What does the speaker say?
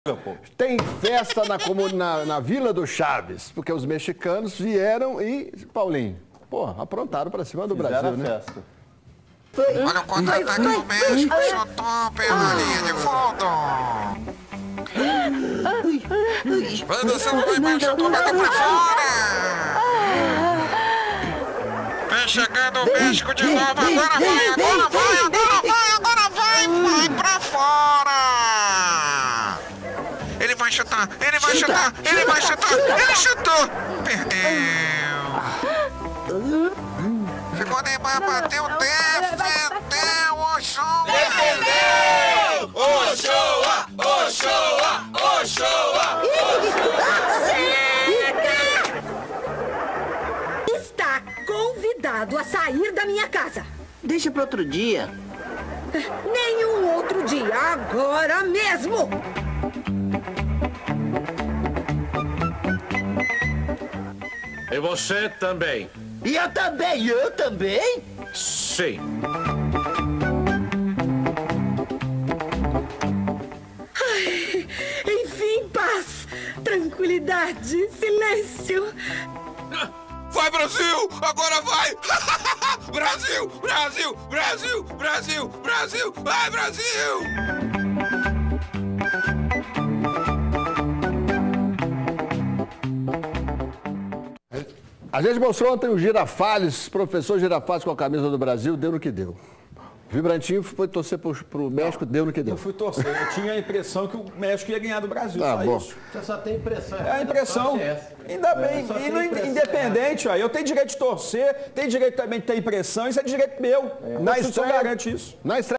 Tem festa na Vila do Chaves, porque os mexicanos vieram e, Paulinho, porra, aprontaram pra cima do Brasil, né? Festa. Olha o contra-ataque do México, chutou pela linha de fundo. Produção vai mais, chutou, bateu pra fora. Vem chegando o México de novo, agora vai pra fora. Ele vai chutar, ele chutou, perdeu. Ficou Neymar, bateu, defendeu, Ochoa. Defendeu! Ochoa! Está convidado a sair da minha casa. Deixa para outro dia. Nenhum outro dia, agora mesmo. E você também. E eu também? Sim. Ai, enfim, paz, tranquilidade, silêncio. Vai, Brasil! Agora vai! Brasil! Vai, Brasil! A gente mostrou ontem o Girafales, professor Girafales com a camisa do Brasil, deu no que deu. O Vibrantinho foi torcer pro México, deu no que deu. Eu fui torcer, eu tinha a impressão que o México ia ganhar do Brasil, só bom. isso. Você só tem impressão. É a impressão. Ainda bem, independente, ó, eu tenho direito de torcer, tenho direito também de ter impressão, isso é direito meu. Na estreia garante isso. Na estreia